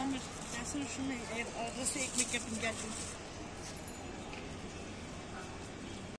Ömer, ben sana şunu arası ekmek yapayım gel.